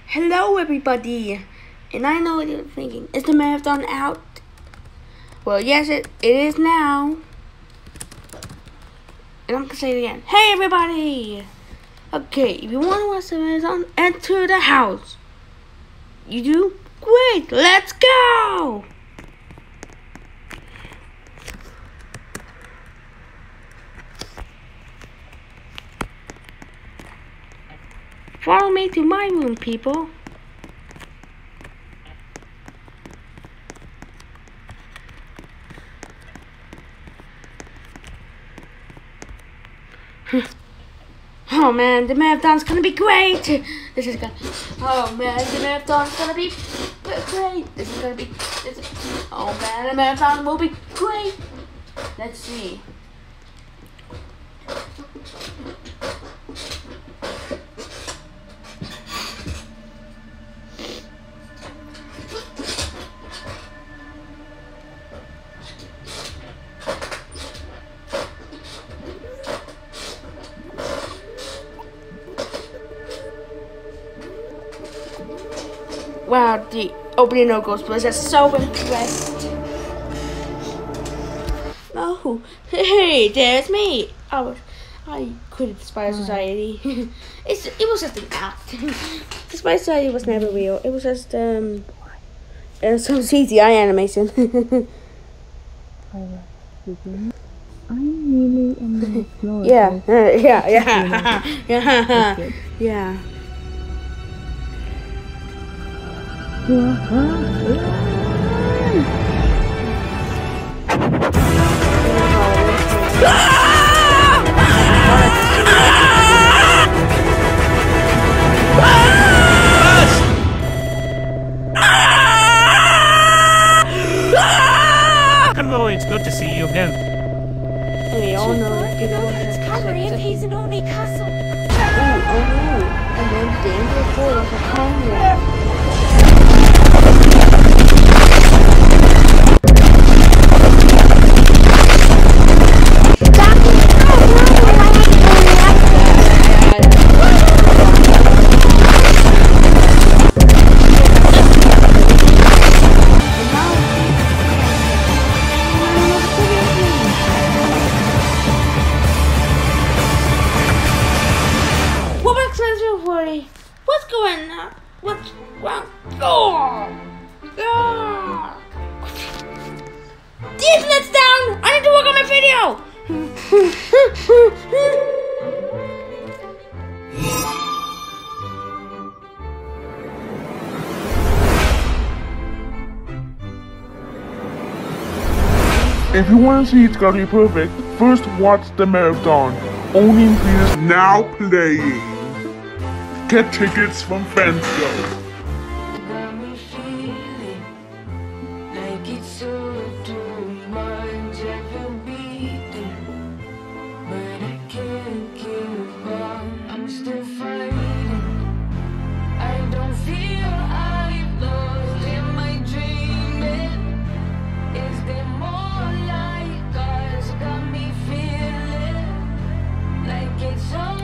Hello everybody, and I know what you're thinking. Is the marathon out? Well, yes, it is now. And I'm gonna say it again. Hey everybody! Okay, if you want to watch the marathon, enter the house. You do? Great, let's go! Follow me to my room, people. Oh man, the marathon's gonna be great. Oh man, the marathon's gonna be great. Oh man, the marathon will be great. Let's see. Wow, the opening no goes was just so impressed. Oh, hey, there's me. I quit the Spy Society. It was just an act. The Spy Society was never real. It was just some CGI animation. I'm really on the floor. Yeah. Yeah. Hello, it's good to see you again. We all know it's Calgary and he's an only castle. Oh no. And then danger portal for Congress. What's going on? What's wrong? The internet's down! I need to work on my video! If you want to see It's Gotta Be Perfect, first watch the marathon. Only in theaters now playing. Get tickets from Fansco. It's all